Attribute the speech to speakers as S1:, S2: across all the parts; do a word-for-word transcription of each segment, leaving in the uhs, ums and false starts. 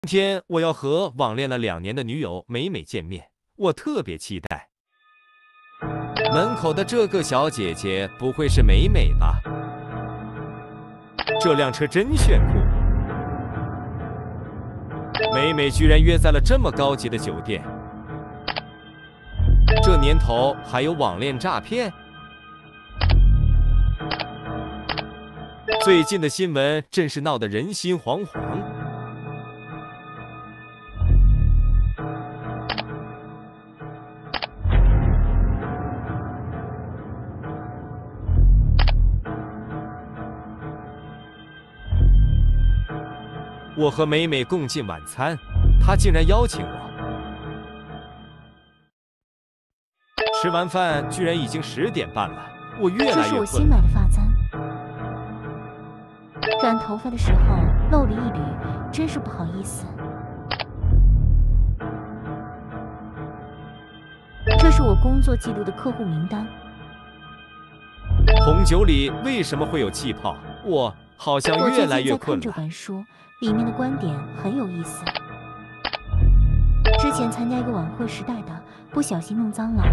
S1: 今天我要和网恋了两年的女友美美见面，我特别期待。门口的这个小姐姐不会是美美吧？这辆车真炫酷！美美居然约在了这么高级的酒店。这年头还有网恋诈骗？最近的新闻真是闹得人心惶惶。我和美美共进晚餐，她竟然邀请我。吃完饭居然已经十点半了，我越来越困了。
S2: 这是我新买的发簪，染头发的时候漏了一缕，真是不好意思。这是我工作记录的客户名单。
S1: 红酒里为什么会有气泡？我好像越来越困了。
S2: 我最近在看这本书，里面的观点很有意思。之前参加一个晚会时带的，不小心弄脏了。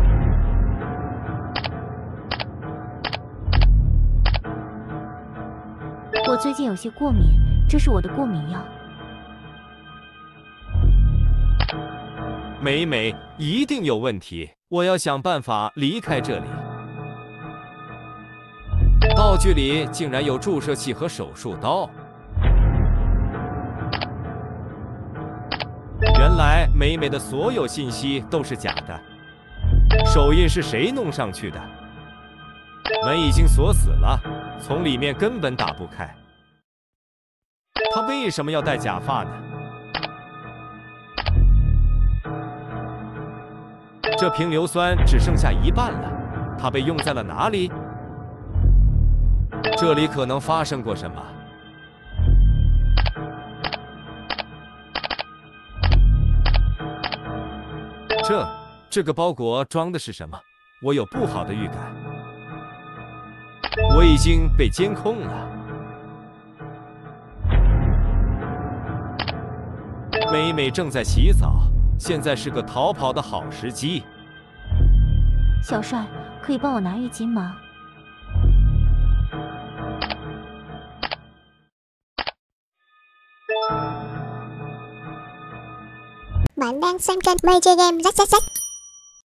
S2: 我最近有些过敏，这是我的过敏药。
S1: 美美一定有问题，我要想办法离开这里。道具里竟然有注射器和手术刀。原来美美的所有信息都是假的，手印是谁弄上去的？门已经锁死了，从里面根本打不开。她为什么要戴假发呢？这瓶硫酸只剩下一半了，它被用在了哪里？这里可能发生过什么？这这个包裹装的是什么？我有不好的预感。我已经被监控了。美美正在洗澡，现在是个逃跑的好时机。
S2: 小帅，可以帮我拿浴巾吗？
S3: Bạn đang xem kênh Mây Chơi Game Rách Rách Rách.